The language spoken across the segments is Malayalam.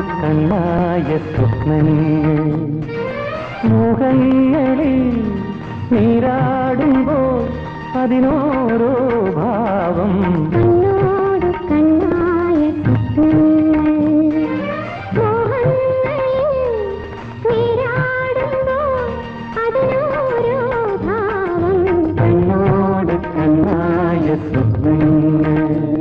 കണ്ണായ സ്വപ്നങ്ങൾ മോഹങ്ങളിൽ നീരാടുമ്പോൾ അതിനോരോ ഭാവം കണ്ണോട് കണ്ണായ സ്വപ്നങ്ങൾ മോഹങ്ങളിൽ നീരാടുമ്പോൾ അതിനോരോ ഭാവം കണ്ണോട് കണ്ണായ സ്വപ്നങ്ങൾ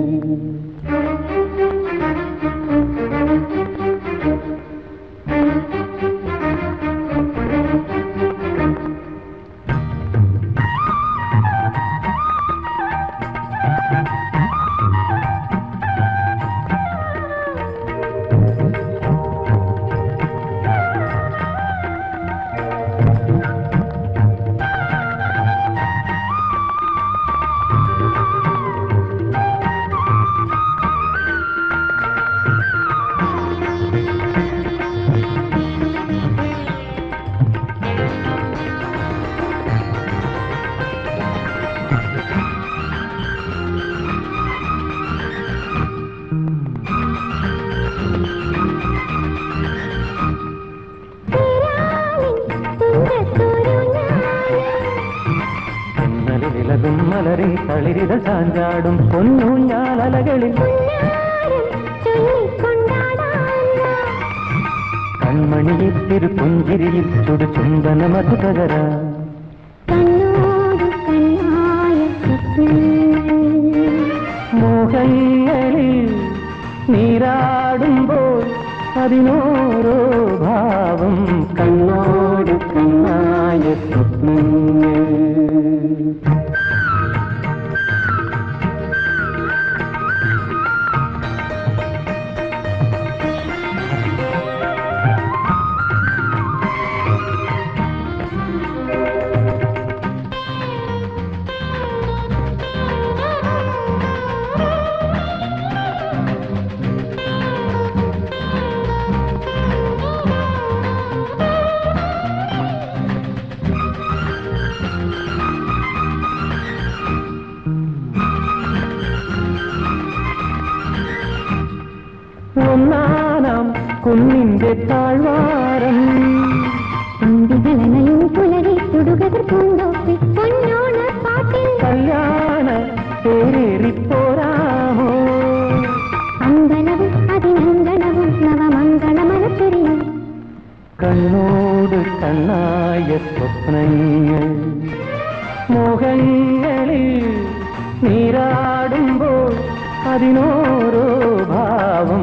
മലരിൻ തളിരിത ചാഞ്ചാടും പൊന്നൂഞ്ഞാലകളിൽ കൺമണിയെ തിരുപുഞ്ചിരിയിൽ ചുടു ചുംബന മധുപകര മോഹങ്ങളിൽ നീരാടുമ്പോൾ അതിനോരോ ഭാവം കണ്ണോട് കണ്ണായ സ്വപ്നങ്ങൾ ഒന്നാനാം കുന്നിന്റെ താഴ്വാരം അന്തികളനയും പുലരി ചുടുകതിർ പൂന്തോപ്പി പൊന്നോണ പാട്ടിൽ കല്യാണ തേരേറിപ്പോരാമോ അമ്പലവും അതിനങ്കണവും നവമംഗളമലപ്പെരിയും കണ്ണോട് കണ്ണായ സ്വപ്നങ്ങൾ മോഹങ്ങളിൽ നീരാടുമ്പോൾ അതിനോരോ ഭാവം